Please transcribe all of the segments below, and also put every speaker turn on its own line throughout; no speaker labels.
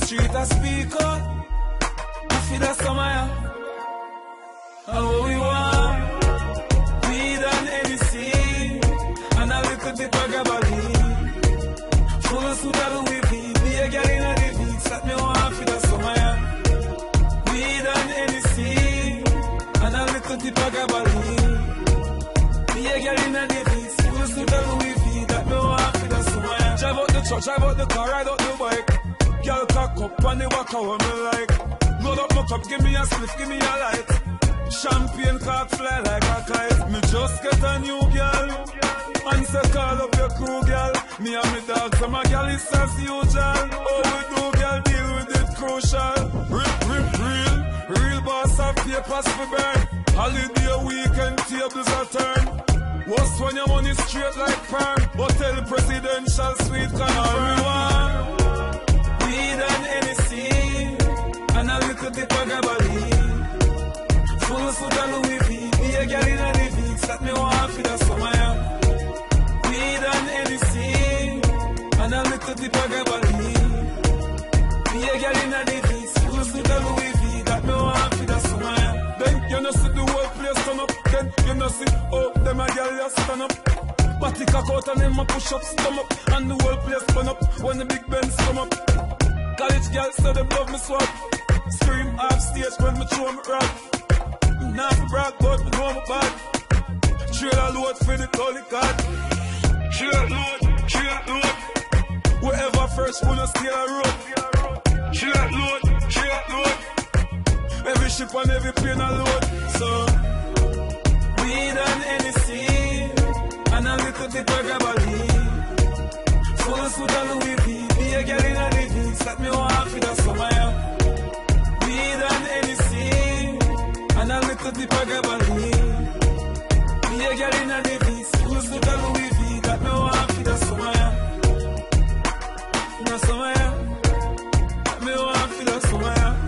street I speak up. I feel that summer. Oh, we want weed and anything, and a little bit of gabardine. Full suit of Louis V, be a girl in a the that me want for the summer. Weed and anything, and a little bit of gabardine. Be a girl in a the full suit of Louis V, that me want for the summer. Drive out the truck, drive out the car, ride out the bike. Girl cock up and they walk out me like. Load up my cup, give me a spliff, give me a light. Champagne cock fly like a kite. Me just get a new girl, and say call up your crew, girl. Me and me dogs and my girl is as usual. Oh, we do, girl, deal with it crucial. Real boss of papers for burn. Holiday weekend tables are turn. What's when your money straight like perm? Hotel presidential suite confirm. Weed and anything, and a little bit of gabardine. Full suit of Louis V, be a girl in a the that me want for the summer. Weed and anything, and a little bit of gabardine. Be a girl in a the full suit of Louis V, that me want for the summer. Then you know see the whole place turn up. Then you know see, oh, them a girl just stand up. Body cock out and them a push up, stomach, and the whole place burn up when the big Benz come up. College girls say they love me swag. Scream off stage when me throw me rap. Not for brag, but me know me bad. Trailer load for the Holy God. Trailer load. Whoever first wanna steal a road. Trailer load. Every ship and every plane a load. So weed and anything, and a little bit of gabardine. Full suit of Louis V, be a girl in a the that me want for the summer. Weed and anything, and a little bit of gabardine. Be a girl in a the full suit of Louis V, that me want for the summer. The summer, that me want for the summer.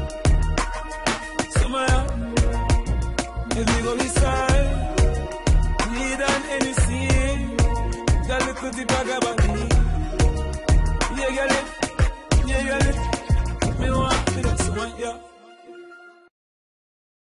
If we go inside, weed and anything, that little bit of gabardine. Yeah, get it. Me want for that summer, yeah.